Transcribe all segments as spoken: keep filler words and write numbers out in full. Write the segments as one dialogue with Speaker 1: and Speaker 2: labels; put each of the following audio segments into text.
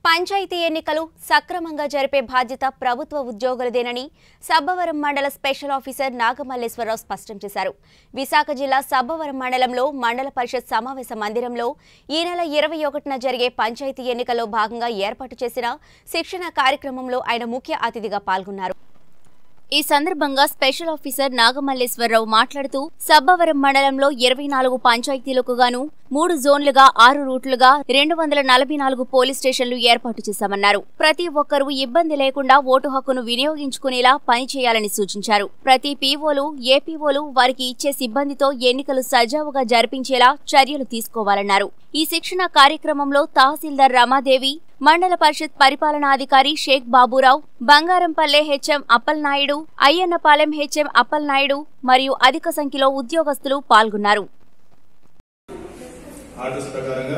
Speaker 1: పంచాయతీ ఎన్నికలు సక్రమంగా జరిపే బాధ్యత ప్రభుత్వ ఉద్యోగులదేనని సబ్బవరం మండల స్పెషల్ ఆఫీసర్ నాగమల్లేశ్వరరావు స్పష్టం చేశారు. విశాఖ జిల్లా సబ్బవరం మండలంలో మండల పరిషత్ సమావేశ మందిరంలో ఈ నెల ఇరవై ఒకటిన జరిగే పంచాయతీ ఎన్నికల్లో భాగంగా ఏర్పాటు చేసిన శిక్షణ కార్యక్రమంలో ఆయన ముఖ్య అతిథిగా పాల్గొన్నారు. ఈ సందర్భంగా స్పెషల్ ఆఫీసర్ నాగమల్లేశ్వరరావు మాట్లాడుతూ సబ్బవరం మండలంలో ఇరవై నాలుగు పంచాయతీలకు గాను మూడు జోన్లుగా ఆరు రూట్లుగా రెండు వందల నలభై నాలుగు పోలీస్ స్టేషన్లు ఏర్పాటు చేశామన్నారు. ప్రతి ఒక్కరూ ఇబ్బంది లేకుండా ఓటు హక్కును వినియోగించుకునేలా పనిచేయాలని సూచించారు. ప్రతి పీఓలు ఏపీఓలు వారికి ఇచ్చే సిబ్బందితో ఎన్నికలు సజావుగా జరిపించేలా చర్యలు తీసుకోవాలన్నారు. ఈ శిక్షణ కార్యక్రమంలో తహసీల్దార్ రమాదేవి, మండల పరిషత్ పరిపాలనాధికారి షేక్ బాబురావు, బంగారంపల్లె హెచ్ఎం అప్పలనాయుడు, అయ్యన్నపాలెం హెచ్ఎం అప్పలనాయుడు మరియు అధిక సంఖ్యలో ఉద్యోగస్తులు పాల్గొన్నారు.
Speaker 2: ఆర్డర్స్ ప్రకారంగా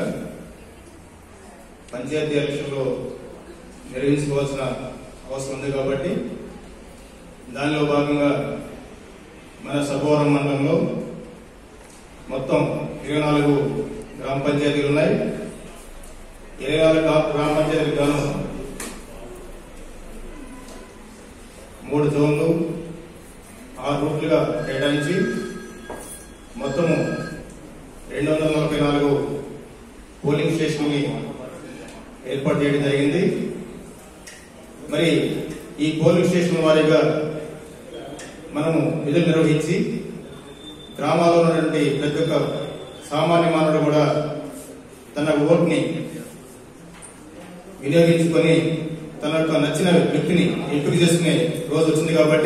Speaker 2: పంచాయతీ ఎలక్షన్లో నిర్వహించుకోవాల్సిన అవసరం ఉంది కాబట్టి దానిలో భాగంగా మన సబ్బవరం మండలంలో మొత్తం ఇరవై నాలుగు గ్రామ పంచాయతీలు ఉన్నాయి. ఇరవై నాలుగు గ్రామ పంచాయతీలకు గాను మూడు జోన్లు ఆరు రూట్లుగా కేటాయించి మొత్తము రెండు వందల నలభై నాలుగు పోలింగ్ స్టేషన్లు ఏర్పాటు చేయడం జరిగింది. మరి ఈ పోలింగ్ స్టేషన్ వారీగా మనము విధులు నిర్వహించి గ్రామాల్లో ఉన్నటువంటి ప్రతి ఒక్క సామాన్య మానవుడు కూడా తన ఓటుని వినియోగించుకొని తన యొక్క నచ్చిన వ్యక్తిని ఎంపిక చేసుకునే రోజు వచ్చింది కాబట్టి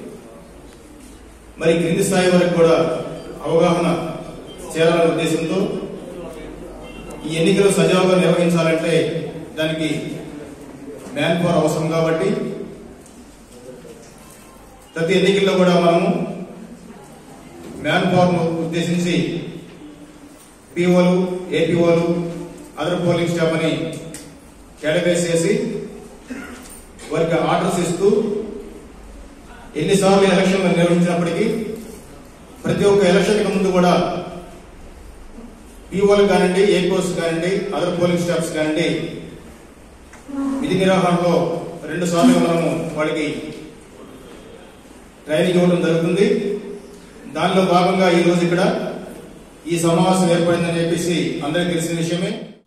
Speaker 2: మరి క్రింది స్థాయి వరకు కూడా అవగాహన చేయాలనే ఉద్దేశంతో ఈ ఎన్నికలు సజావుగా నిర్వహించాలంటే దానికి మ్యాన్ పవర్ అవసరం కాబట్టి ప్రతి ఎన్నికల్లో కూడా మనము మ్యాన్ పవర్ను ఉద్దేశించి పీఓలు ఏపీఓలు అదర్ పోలింగ్ స్టాఫ్ అని కేటగరైజ్ చేసి వారికి ఆర్డర్స్ ఇస్తూ ఎన్నిసార్లు ఎలక్షన్ నిర్వహించినప్పటికీ ప్రతి ఒక్క ఎలక్షన్ ముందు కూడా పీఓలు కానివ్వండి, ఏపీఓస్ కానివ్వండి, అదర్ పోలింగ్ స్టాఫ్స్ కానివ్వండి విధి నిర్వహణలో రెండు సార్లు మనము వాడికి ట్రైనింగ్ ఇవ్వడం జరుగుతుంది. దానిలో భాగంగా ఈ రోజు ఇక్కడ ఈ సమావేశం ఏర్పడిందని చెప్పేసి అందరికీ తెలిసిన విషయమే.